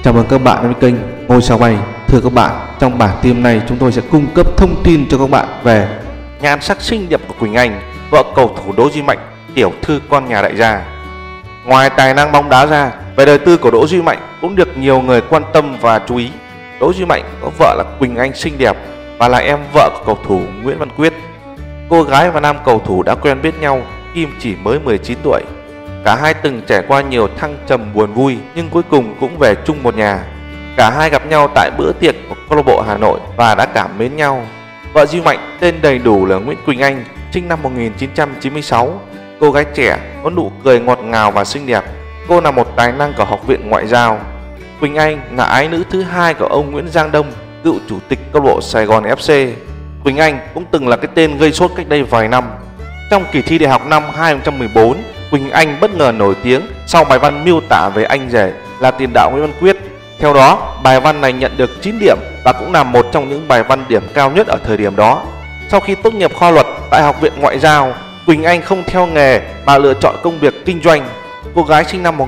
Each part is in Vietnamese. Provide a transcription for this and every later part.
Chào mừng các bạn đến với kênh Ngôi Sao Bay. Thưa các bạn, trong bản tin này chúng tôi sẽ cung cấp thông tin cho các bạn về nhan sắc xinh đẹp của Quỳnh Anh, vợ cầu thủ Đỗ Duy Mạnh, tiểu thư con nhà đại gia. Ngoài tài năng bóng đá ra, về đời tư của Đỗ Duy Mạnh cũng được nhiều người quan tâm và chú ý. Đỗ Duy Mạnh có vợ là Quỳnh Anh xinh đẹp và là em vợ của cầu thủ Nguyễn Văn Quyết. Cô gái và nam cầu thủ đã quen biết nhau khi chỉ mới 19 tuổi. Cả hai từng trải qua nhiều thăng trầm buồn vui nhưng cuối cùng cũng về chung một nhà. Cả hai gặp nhau tại bữa tiệc của câu lạc bộ Hà Nội và đã cảm mến nhau. Vợ Duy Mạnh tên đầy đủ là Nguyễn Quỳnh Anh, sinh năm 1996. Cô gái trẻ có nụ cười ngọt ngào và xinh đẹp. Cô là một tài năng của Học viện Ngoại giao. Quỳnh Anh là ái nữ thứ hai của ông Nguyễn Giang Đông, cựu chủ tịch câu lạc bộ Sài Gòn FC. Quỳnh Anh cũng từng là cái tên gây sốt cách đây vài năm. Trong kỳ thi đại học năm 2014, Quỳnh Anh bất ngờ nổi tiếng sau bài văn miêu tả về anh rể là tiền đạo Nguyễn Văn Quyết. Theo đó, bài văn này nhận được 9 điểm và cũng là một trong những bài văn điểm cao nhất ở thời điểm đó. Sau khi tốt nghiệp khoa luật tại Học viện Ngoại giao, Quỳnh Anh không theo nghề mà lựa chọn công việc kinh doanh. Cô gái sinh năm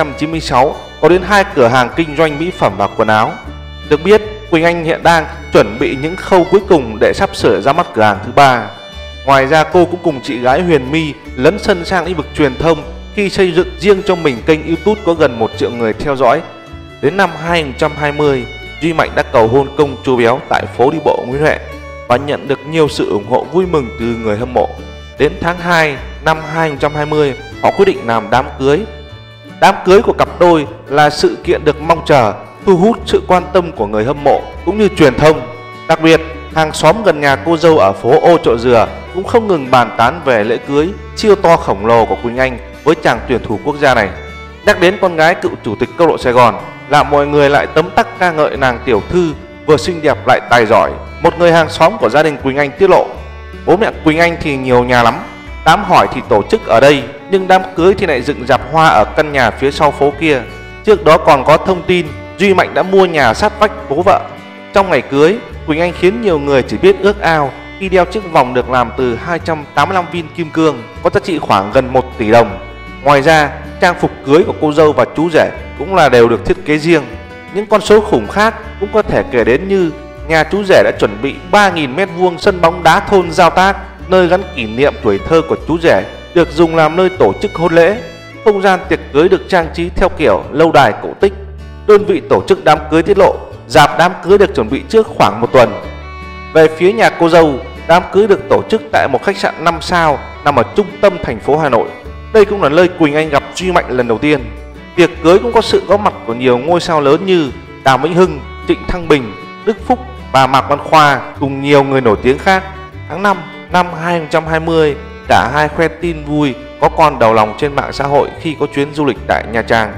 1996 có đến 2 cửa hàng kinh doanh mỹ phẩm và quần áo. Được biết, Quỳnh Anh hiện đang chuẩn bị những khâu cuối cùng để sắp sửa ra mắt cửa hàng thứ 3. Ngoài ra, cô cũng cùng chị gái Huyền My lấn sân sang lĩnh vực truyền thông khi xây dựng riêng cho mình kênh YouTube có gần 1 triệu người theo dõi. Đến năm 2020, Duy Mạnh đã cầu hôn công chúa béo tại phố đi bộ Nguyễn Huệ và nhận được nhiều sự ủng hộ vui mừng từ người hâm mộ. Đến tháng 2 năm 2020, họ quyết định làm đám cưới. Đám cưới của cặp đôi là sự kiện được mong chờ, thu hút sự quan tâm của người hâm mộ cũng như truyền thông. Đặc biệt, hàng xóm gần nhà cô dâu ở phố Ô Chợ Dừa cũng không ngừng bàn tán về lễ cưới siêu to khổng lồ của Quỳnh Anh với chàng tuyển thủ quốc gia này. Nhắc đến con gái cựu chủ tịch câu lạc bộ Sài Gòn là mọi người lại tấm tắc ca ngợi nàng tiểu thư vừa xinh đẹp lại tài giỏi. Một người hàng xóm của gia đình Quỳnh Anh tiết lộ, bố mẹ Quỳnh Anh thì nhiều nhà lắm, đám hỏi thì tổ chức ở đây nhưng đám cưới thì lại dựng rạp hoa ở căn nhà phía sau phố kia. Trước đó còn có thông tin Duy Mạnh đã mua nhà sát vách bố vợ. Trong ngày cưới, Quỳnh Anh khiến nhiều người chỉ biết ước ao khi đeo chiếc vòng được làm từ 285 viên kim cương có giá trị khoảng gần 1 tỷ đồng. Ngoài ra, trang phục cưới của cô dâu và chú rể cũng là đều được thiết kế riêng. Những con số khủng khác cũng có thể kể đến như nhà chú rể đã chuẩn bị 3.000 m² sân bóng đá thôn Giao Tác, nơi gắn kỷ niệm tuổi thơ của chú rể, được dùng làm nơi tổ chức hôn lễ. Không gian tiệc cưới được trang trí theo kiểu lâu đài cổ tích. Đơn vị tổ chức đám cưới tiết lộ rạp đám cưới được chuẩn bị trước khoảng 1 tuần. Về phía nhà cô dâu, đám cưới được tổ chức tại một khách sạn 5 sao nằm ở trung tâm thành phố Hà Nội. Đây cũng là nơi Quỳnh Anh gặp Duy Mạnh lần đầu tiên. Tiệc cưới cũng có sự góp mặt của nhiều ngôi sao lớn như Đàm Vĩnh Hưng, Trịnh Thăng Bình, Đức Phúc và Mạc Văn Khoa cùng nhiều người nổi tiếng khác. Tháng 5 năm 2020, cả hai khoe tin vui có con đầu lòng trên mạng xã hội khi có chuyến du lịch tại Nha Trang.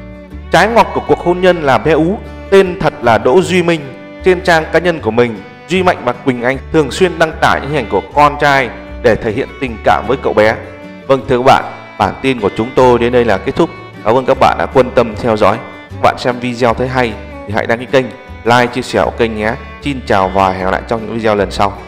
Trái ngọt của cuộc hôn nhân là bé Ú, tên thật là Đỗ Duy Minh. Trên trang cá nhân của mình, Duy Mạnh và Quỳnh Anh thường xuyên đăng tải những hình ảnh của con trai để thể hiện tình cảm với cậu bé. Vâng, thưa các bạn, bản tin của chúng tôi đến đây là kết thúc. Cảm ơn các bạn đã quan tâm theo dõi. Các bạn xem video thấy hay thì hãy đăng ký kênh, like, chia sẻ kênh nhé. Xin chào và hẹn gặp lại trong những video lần sau.